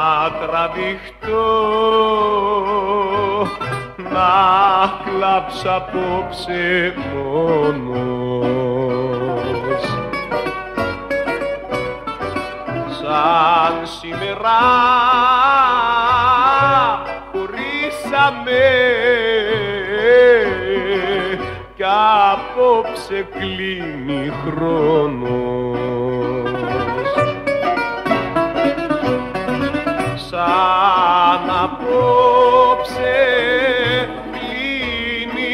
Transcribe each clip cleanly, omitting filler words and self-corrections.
τραβηχτώ, να κλάψω απόψε μόνος. Σαν σήμερα χωρίσαμε κι απόψε κλείνει χρόνος. Σαν απόψε κλείνει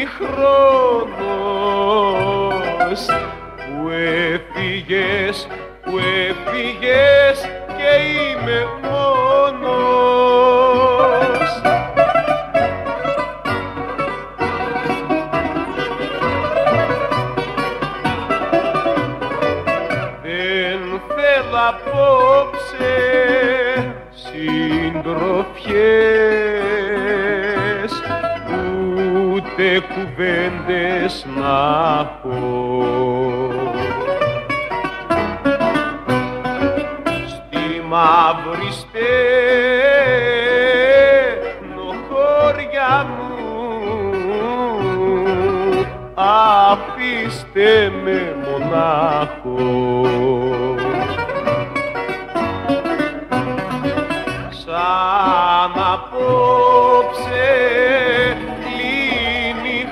χρόνος που έφυγες και είμαι μόνος. Δεν θέλω απόψε συντροφιές, ούτε κουβέντες να πω. Στη μαύρη στενοχώρια μου αφήστε με μονάχο. Σαν απόψε κλείνει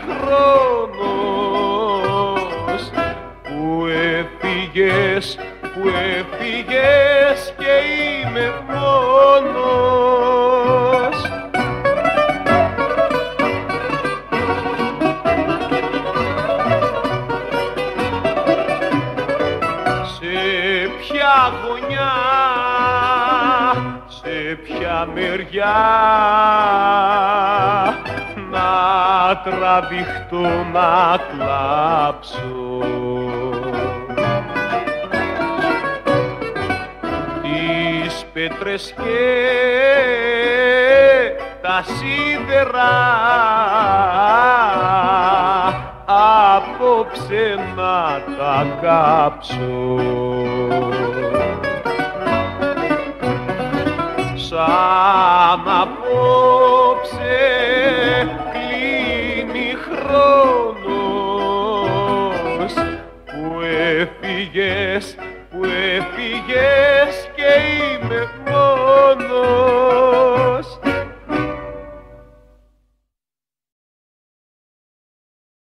χρόνος που έφυγες και είμαι μόνος. Σε ποια γωνιά, σε ποια μεριά να τραβηχτώ, να κλάψω. Τις πέτρες και τα σίδερα απόψε να τα κάψω. Σαν